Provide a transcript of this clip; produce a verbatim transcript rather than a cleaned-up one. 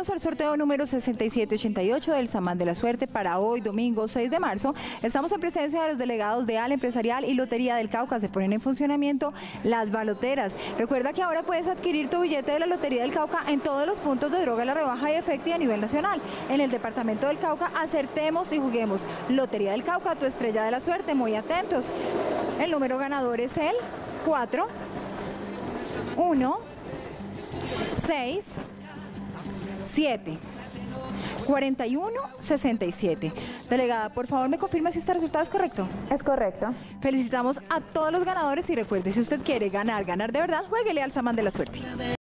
Vamos al sorteo número sesenta y siete ochenta y ocho del Samán de la Suerte para hoy, domingo seis de marzo. Estamos en presencia de los delegados de ALA Empresarial y Lotería del Cauca. Se ponen en funcionamiento las baloteras. Recuerda que ahora puedes adquirir tu billete de la Lotería del Cauca en todos los puntos de Droga La Rebaja y Efecti a nivel nacional. En el departamento del Cauca, acertemos y juguemos. Lotería del Cauca, tu estrella de la suerte. Muy atentos. El número ganador es el cuatro, uno, seis, siete, cuarenta y uno, sesenta y siete. Delegada, por favor, ¿me confirma si este resultado es correcto? Es correcto. Felicitamos a todos los ganadores y recuerde, si usted quiere ganar, ganar de verdad, juéguele al Samán de la Suerte.